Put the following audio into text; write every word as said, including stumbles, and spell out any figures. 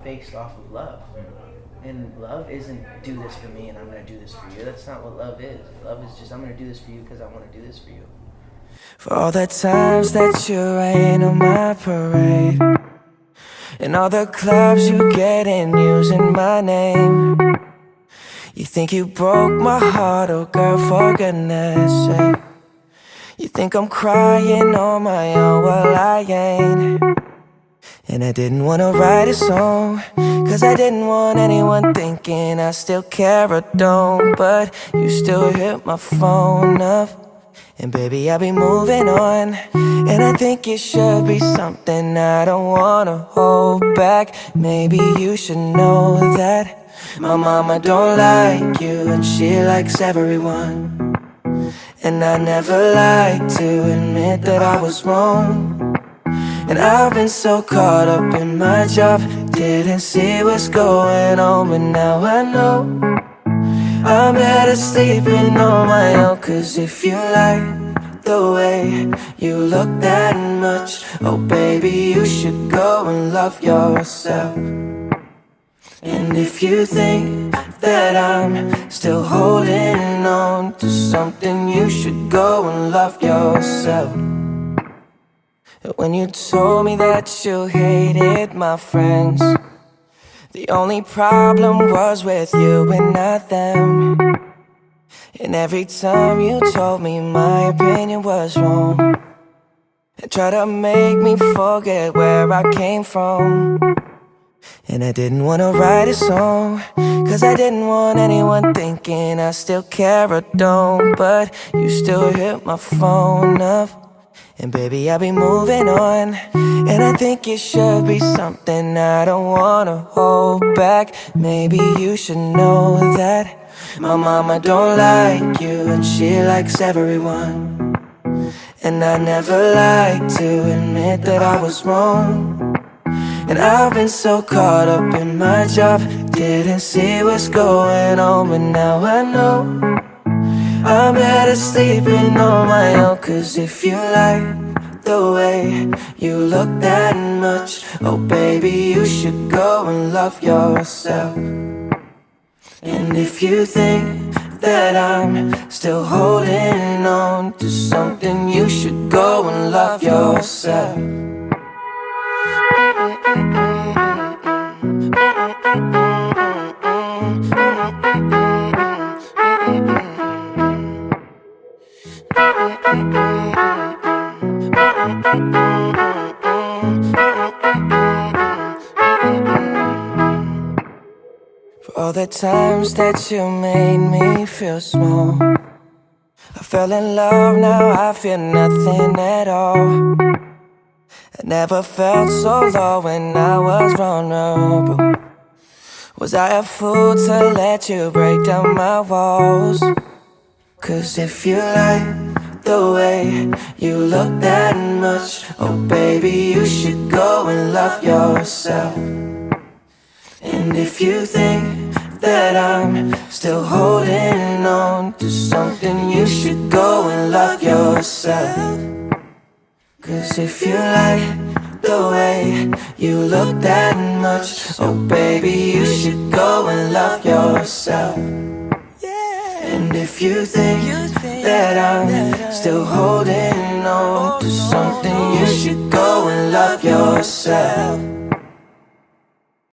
based off of love. And love isn't do this for me and I'm going to do this for you. That's not what love is. Love is just I'm going to do this for you because I want to do this for you. For all the times that you rain on my parade, and all the clubs you get in using my name. You think you broke my heart, oh girl, for goodness sake. You think I'm crying on my own, well I ain't. And I didn't wanna write a song, cause I didn't want anyone thinking I still care or don't. But you still hit my phone up, and baby, I'll be moving on. And I think it should be something I don't wanna hold back. Maybe you should know that my mama don't like you, and she likes everyone. And I never like to admit that I was wrong. And I've been so caught up in my job, didn't see what's going on. But now I know I'm better sleeping on my own. Cause if you like the way you look that much, oh baby, you should go and love yourself. And if you think that I'm still holding on to something, you should go and love yourself. When you told me that you hated my friends, the only problem was with you and not them. And every time you told me my opinion was wrong, and tried to make me forget where I came from. And I didn't wanna write a song, cause I didn't want anyone thinking I still care or don't. But you still hit my phone up, and baby, I'll be moving on. And I think it should be something I don't wanna hold back. Maybe you should know that my mama don't like you, and she likes everyone. And I never like to admit that I was wrong. And I've been so caught up in my job, didn't see what's going on. But now I know I'm better sleeping on my own. Cause if you like the way you look that much, oh baby, you should go and love yourself. And if you think that I'm still holding on to something, you should go and love yourself. For all the times that you made me feel small, I fell in love, now I feel nothing at all. I never felt so low when I was vulnerable. Was I a fool to let you break down my walls? Cause if you like the way you look that much, oh baby, you should go and love yourself. And if you think that I'm still holding on to something, you should go and love yourself. Cause if you like the way you look that much, oh baby, you should go and love yourself. And if you think that I'm still holding on to something, you should go and love yourself.